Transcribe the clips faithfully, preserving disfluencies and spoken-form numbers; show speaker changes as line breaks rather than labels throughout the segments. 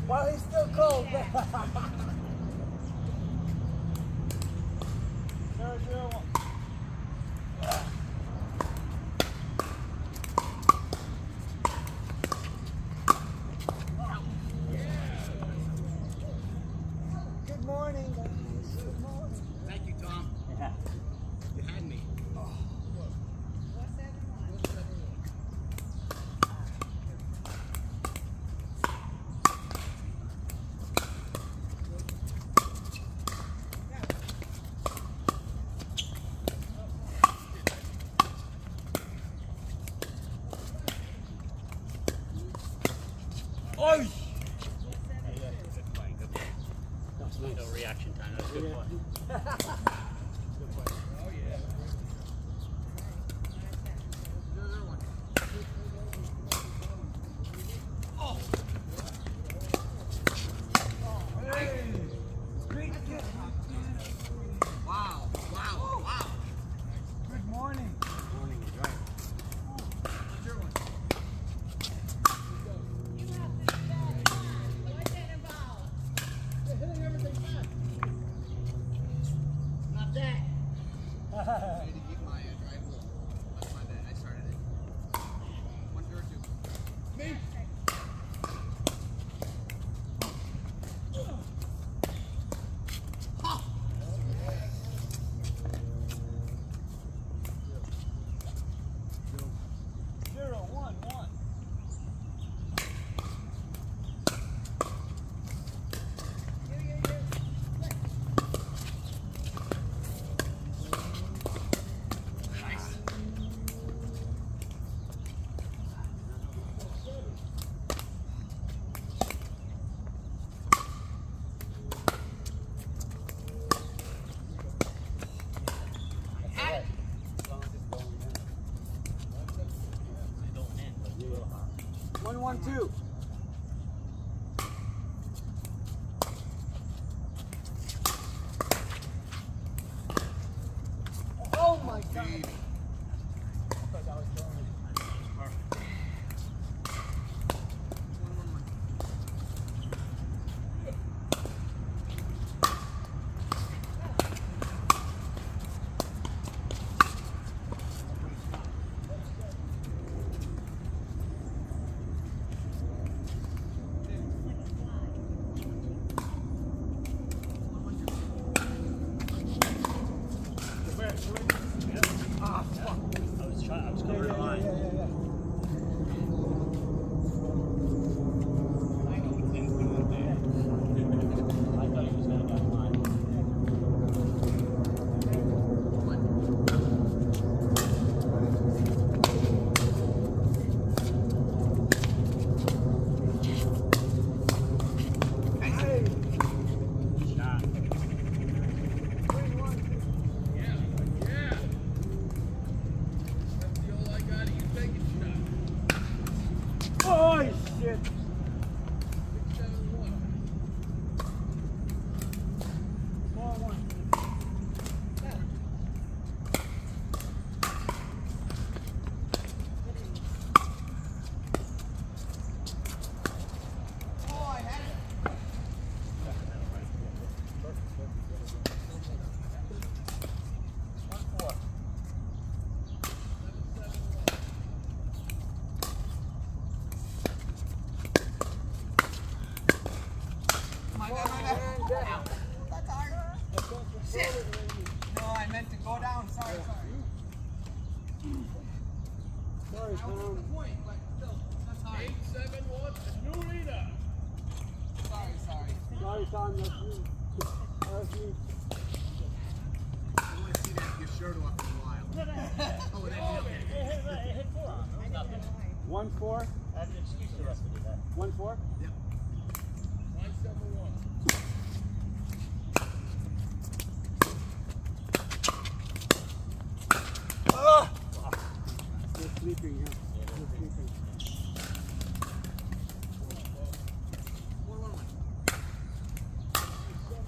While he's still cold. Zero, zero, one. Good morning, guys. Good morning.
Thank you, Tom.
Yeah.
You had me. Oh. Oh! Good play, good play. No reaction time. That was good play. Good play. Oh, yeah. Oh!
Hey! Great kick.
Wow, wow, wow.
Good morning.
Good morning, he's right. What's your one? Hitting everything back. Not that. I need to keep my uh, drive low. That's my bad. I started it. One, zero, two. Me. Ha!
Zero, one, one. One, one, two. Oh my God! I thought that was throwing it.
Perfect. One, one, one. Ah, fuck. I was trying, I was covering the line.
Yeah, yeah, yeah.
I know what things doing there. I thought he was going to get mine.
Hey!
Shot.
Three, one.
Yeah, yeah. That's the all I got. You take it, shot.
Oh shit!
Six, seven, one.
Four, one.
Oh, I had it.
One, four.
My bad, my bad. Ow. That's hard. Shit. No, I meant to go down. Sorry, sorry.
Sorry,
I was at
Tom.
the point, but still, that's hard. Eight, seven, one, new leader. Sorry, sorry.
Sorry, Tom. That's you. That's you.
I want to see that your shirt off in a while. Oh, it ended up.
It hit four on him. Nothing.
One, four.
That's an excuse the rest of the day.
One, four.
Yep. Nine, seven, one.
Ah! Still sleeping, yeah. Still sleeping.
One, one, one.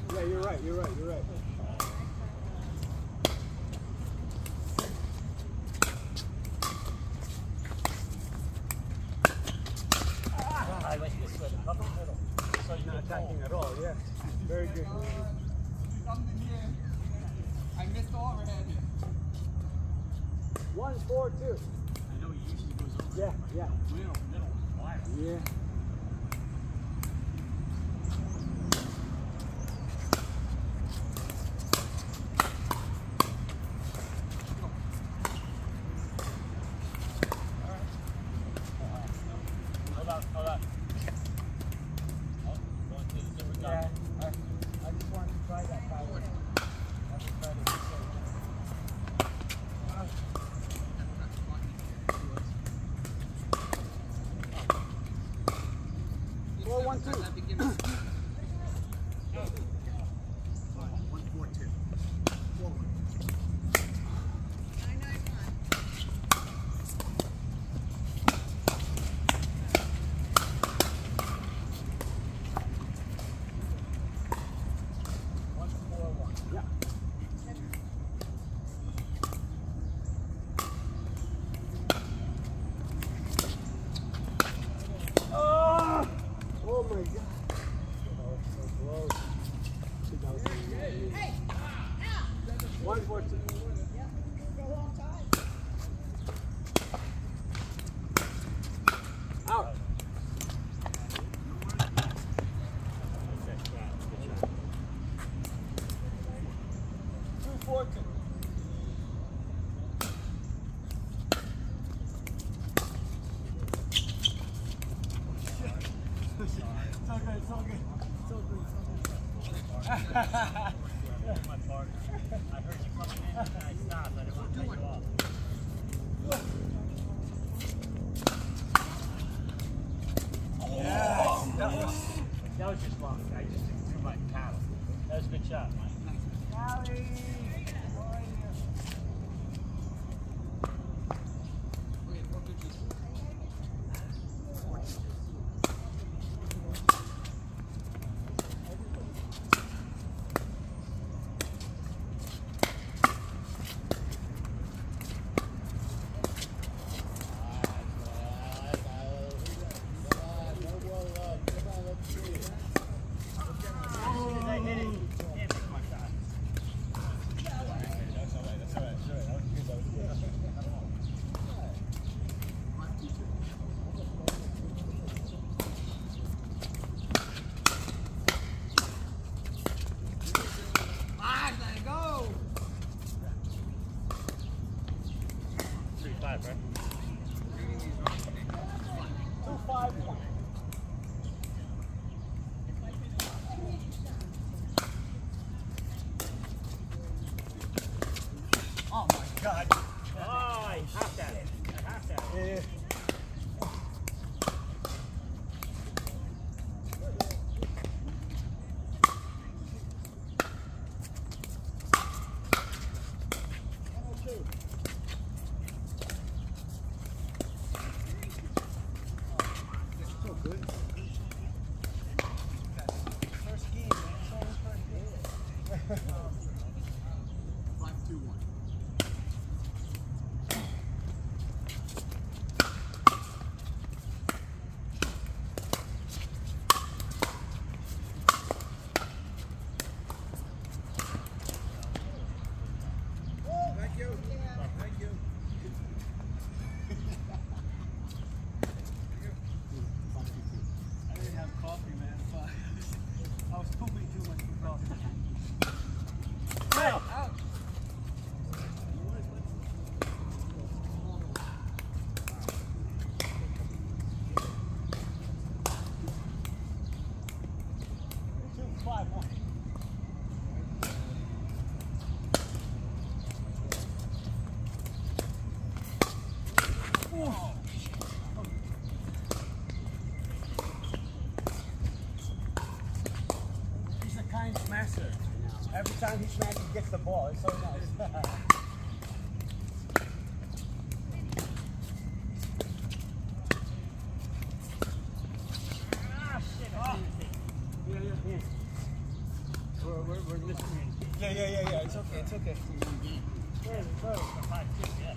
Yeah, you're right, you're right, you're right.
I went this way, up the middle. So
He's
you
not
get home.
attacking at all, yeah. Very good.
I missed the overhead.
One, four, two.
I know he usually goes over.
Yeah, yeah.
Middle, middle, wide.
Yeah.
Hold on, hold on. Oh, going to the different
Yeah.
guy.
I, I just wanted to try that power. I just tried it. Four, one, two.
One, four, two. Forward.
One, four, one. Yeah. Oh! Oh my God. That was so close. That was one, four, two. Out. Two, four, two. It's all good, it's all good. It's all good, it's all good.
My partner. I heard you coming in and I stopped. I didn't want to cut you off.
Yes, that was.
That was just long. I just threw my paddle. That was a good shot.
Allie, how are you?
As soon as I hit it, you can't make my shot. Three five, right?
Two, five, one.
Oh my God.
Oh, I hopped at it. I hopped at it.
Yeah. So good. First game, man. It's always first game.
Five, two, one.
Thank you. Thank you.
I didn't have coffee, man. So I was pooping too much for coffee.
Well,
Two, five, one. He's a kind smasher. Every time he smashes, he gets the ball. It's so nice.
ah, shit, I didn't think.
Yeah, yeah, yeah. Well,
we're, we're miscommunicating.
Yeah, yeah, yeah, yeah. It's okay, it's okay.
Yeah, five, two, yeah.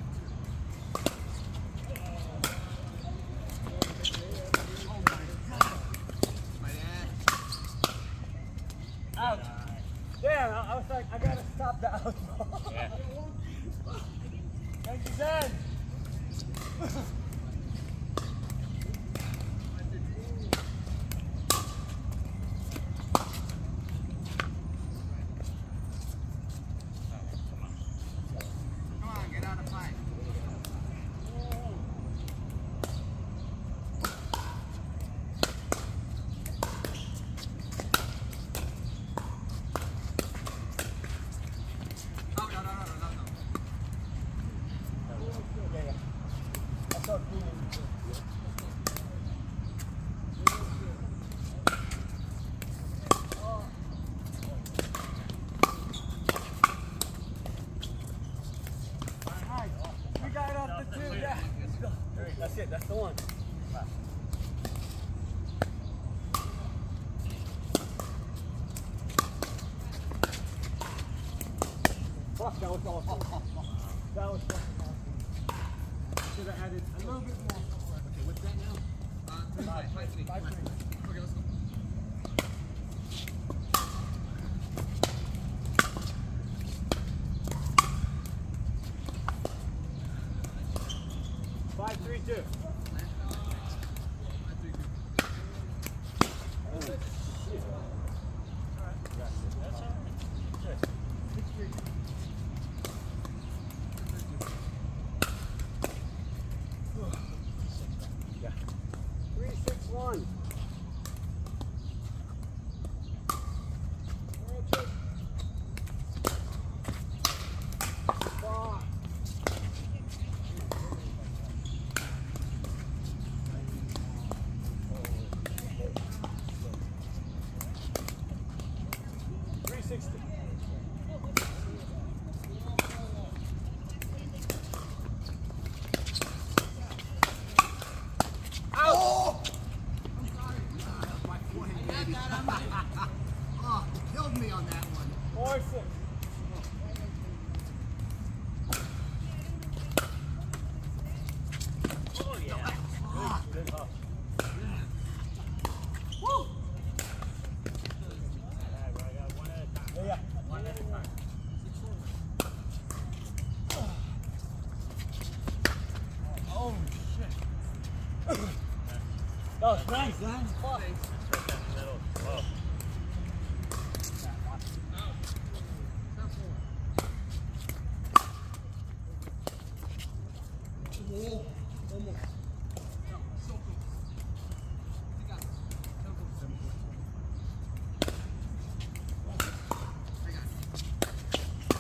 Out. Damn, I, I was like, I gotta stop the out.
Yeah.
Thank you, Zen.
Come on, get out of play. Oh, no, no, no, no, no, no.
Yeah, yeah. I saw Queen. Alright, we got it off the two, yeah. Let's go. That's it, that's the one. Fuck, that was awesome. That was fucking awesome. Should have added a little bit more.
Okay, what's that now? Uh, three, five, five, three.
Five,
Come on.
three.
Okay, let's go.
Five, three, two. Three, six, one. Five. Three sixty.
Oh! I'm sorry. My forehead, baby. Oh, you killed me on that one.
Four, six.
Oh, yeah.
Good huff.
Woo!
All right, I got one at a time.
Yeah, yeah.
One at a time.
Oh, shit. That was nice, man. Fuck.
That's right down the middle. Whoa.
Oh, almost. No, so close. You got it. So close. I got it.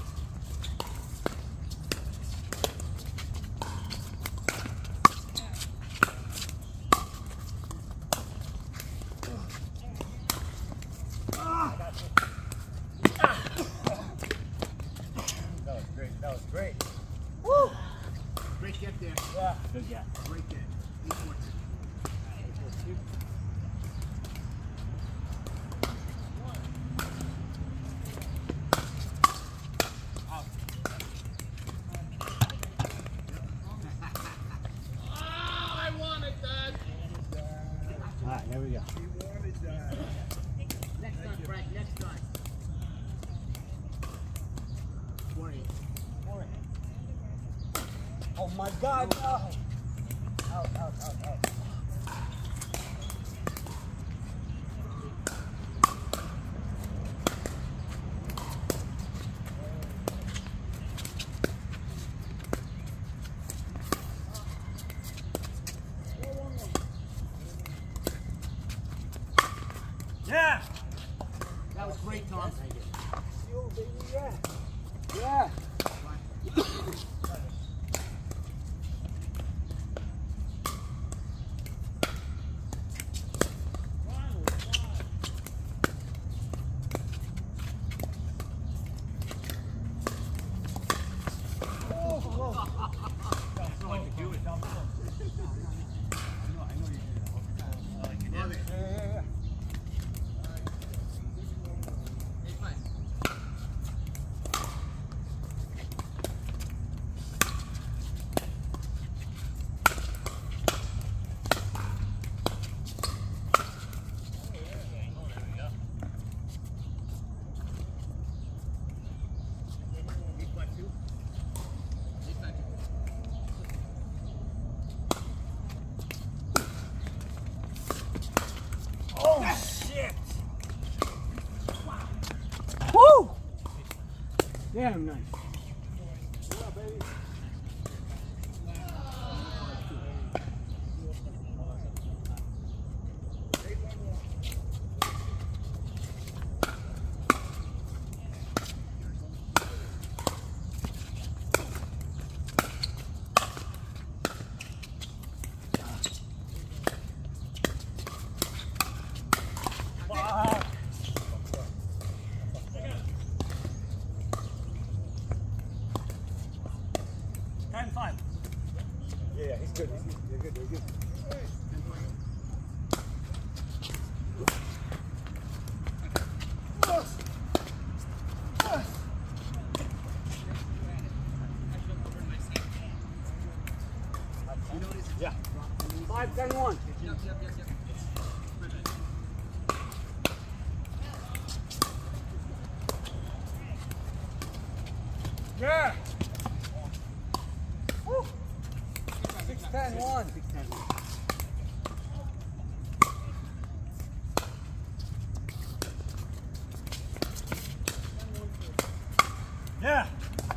That was great. That was great.
Great get there.
Yeah.
Good guy.
Great get. Eight four two. I wanted that.
All right, there we go.
Next time, Frank. Next time. Twenty.
Oh my God, no. Out, out, out, out. Yeah.
That was great, Tom.
You, baby, yeah. Yeah.
Love it.
Yeah, yeah, yeah.
Eight five.
Damn nice. Yeah, baby.
ten five.
Yeah, yeah, he's good. He's good. They're good. They're good. Yeah. Five, ten, one.
Yep, yep, yep, yep.
Yeah. Woo. Six, ten, one. Six, ten, one.
Yeah.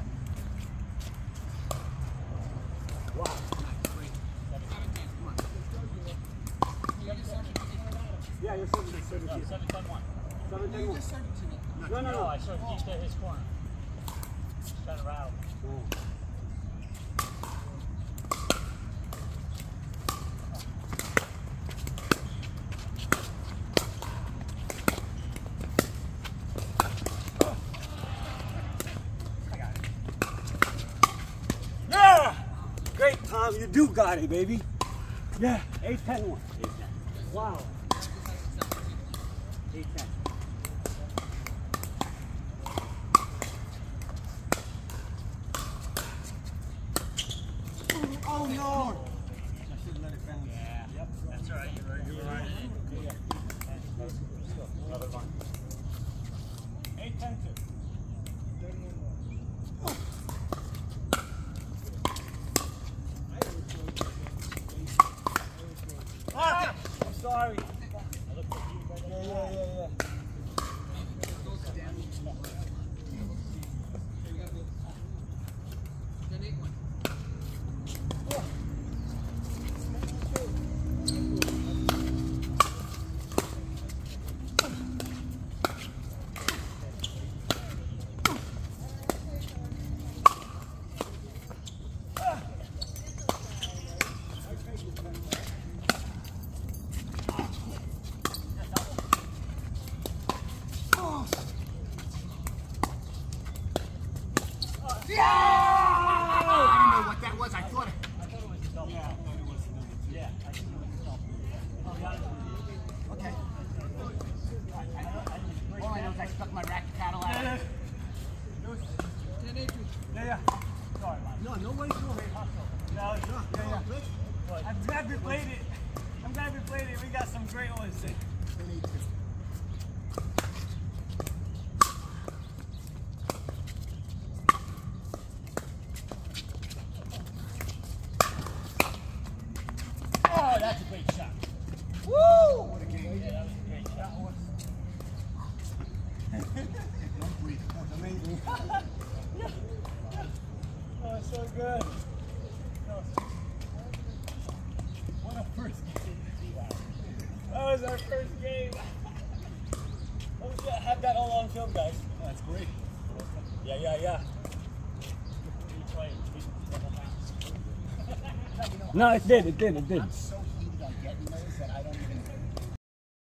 Wow. Yeah, you're seventeen. seventeen.
seven ten one.
seven, ten, one. No, no,
No,
no.
I served deep to his corner. Got it rattled.
Oh. Yeah! Great, Tom. You do got it, baby. Yeah. eight, ten, one. eight, ten. Wow. eight, ten. Oh, no. I should let it bounce.
Yeah. Yep. That's all right. You were, you were right. Another one. eight ten two.
Ah, I'm sorry. Yeah, yeah, yeah, yeah.
Yeah! I didn't know what that was. I thought it.
Yeah, I thought it was. Yeah, I think it was double.
Okay. All I know is I stuck my racket paddle out.
Yeah, yeah. Sorry, man.
No, no worries. No worries.
No, it's
No,
yeah,
no,
yeah.
good.
I'm glad we played it. I'm glad we played it. We got some great ones.
ten eight two.
Oh, that's a great shot.
Woo! What a game.
Yeah, that was a great shot.
Don't breathe. That's amazing.
Oh, it's so good. What a first game. That was our first game. Oh shit, I have that all on film, guys.
That's great.
Yeah, yeah, yeah.
No, it did. It did. It did.
I'm so